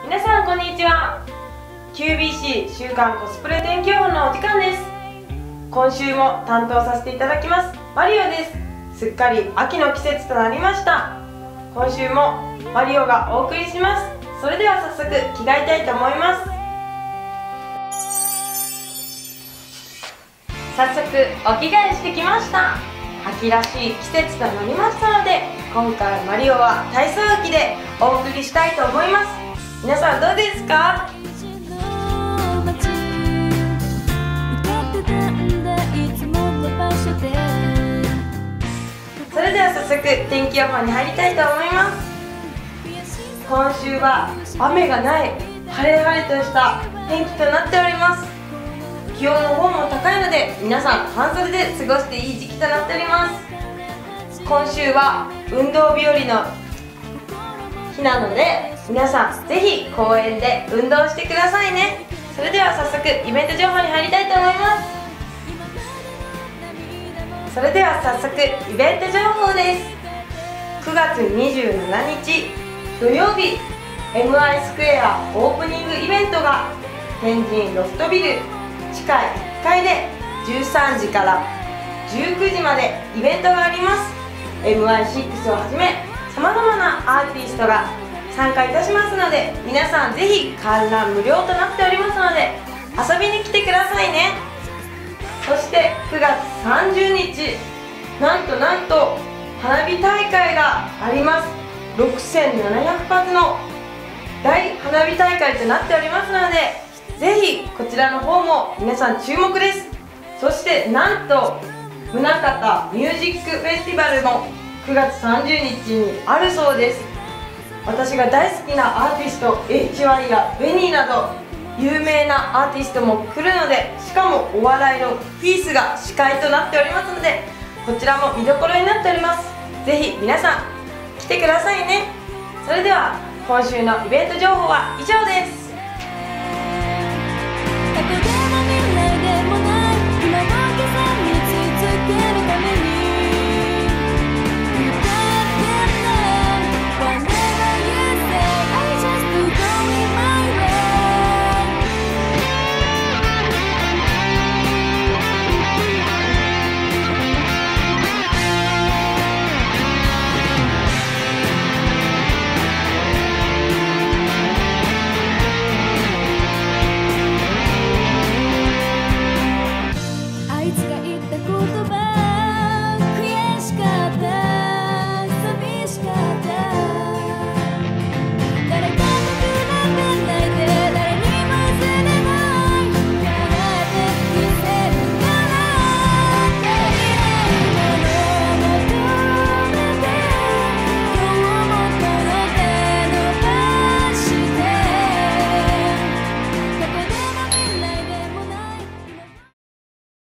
皆さんこんにちは。 QBC 週刊コスプレ天気予報のお時間です。今週も担当させていただきますマリオです。すっかり秋の季節となりました。今週もマリオがお送りします。それでは早速着替えたいと思います。早速お着替えしてきました。秋らしい季節となりましたので、今回マリオは体操着でお送りしたいと思います。皆さんどうですか？それでは早速天気予報に入りたいと思います。今週は雨がない晴れ晴れとした天気となっております。気温の方も高いので皆さん半袖で過ごしていい時期となっております。今週は運動日和の日なので皆さんぜひ公園で運動してくださいね。それでは早速イベント情報に入りたいと思います。それでは早速イベント情報です。9月27日土曜日 MI スクエアオープニングイベントが天神ロフトビル地下1階で13時から19時までイベントがあります。 MI6 をはじめさまざまなアーティストが参加いたしますので、皆さんぜひ観覧無料となっておりますので遊びに来てくださいね。そして9月30日なんと花火大会があります。6700発の大花火大会となっておりますので、ぜひこちらの方も皆さん注目です。そしてなんと宗像ミュージックフェスティバルも9月30日にあるそうです。私が大好きなアーティスト HY やベニーなど有名なアーティストも来るので、しかもお笑いのピースが司会となっておりますので、こちらも見どころになっております。ぜひ皆さん来てくださいね。それでは今週のイベント情報は以上です。